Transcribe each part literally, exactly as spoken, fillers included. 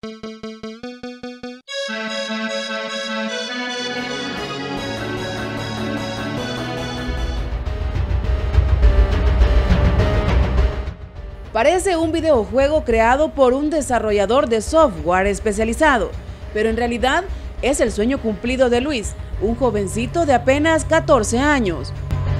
Parece un videojuego creado por un desarrollador de software especializado, pero en realidad es el sueño cumplido de Luis, un jovencito de apenas catorce años.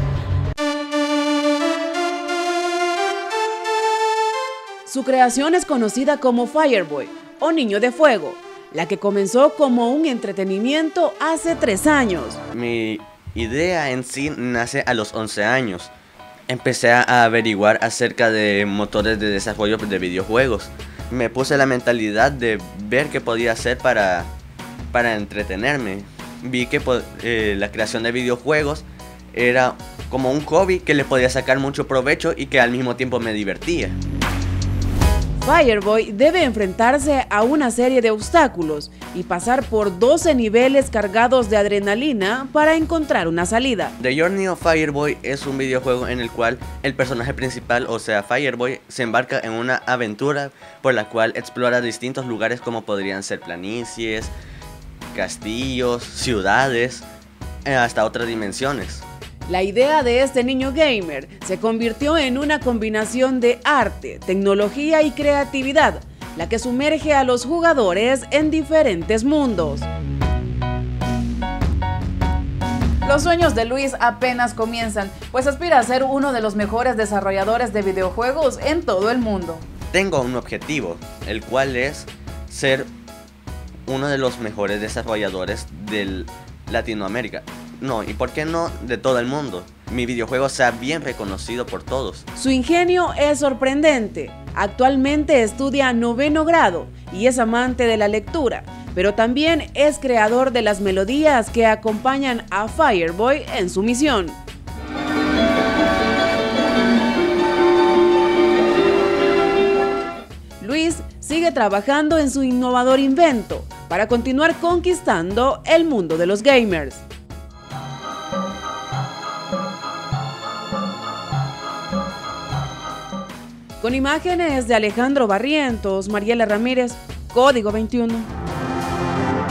Su creación es conocida como Fireboy, o Niño de Fuego, la que comenzó como un entretenimiento hace tres años. Mi idea en sí nace a los once años. Empecé a averiguar acerca de motores de desarrollo de videojuegos. Me puse la mentalidad de ver qué podía hacer para, para entretenerme. Vi que eh, la creación de videojuegos era como un hobby que le podía sacar mucho provecho y que al mismo tiempo me divertía. Fireboy debe enfrentarse a una serie de obstáculos y pasar por doce niveles cargados de adrenalina para encontrar una salida. The Journey of Fireboy es un videojuego en el cual el personaje principal, o sea Fireboy, se embarca en una aventura por la cual explora distintos lugares como podrían ser planicies, castillos, ciudades, hasta otras dimensiones. La idea de este niño gamer se convirtió en una combinación de arte, tecnología y creatividad, la que sumerge a los jugadores en diferentes mundos. Los sueños de Luis apenas comienzan, pues aspira a ser uno de los mejores desarrolladores de videojuegos en todo el mundo. Tengo un objetivo, el cual es ser uno de los mejores desarrolladores de Latinoamérica. No, y por qué no de todo el mundo. Mi videojuego sea bien reconocido por todos. Su ingenio es sorprendente. Actualmente estudia noveno grado y es amante de la lectura, pero también es creador de las melodías que acompañan a Fireboy en su misión. Luis sigue trabajando en su innovador invento para continuar conquistando el mundo de los gamers. Con imágenes de Alejandro Barrientos, Mariela Ramírez, Código veintiuno.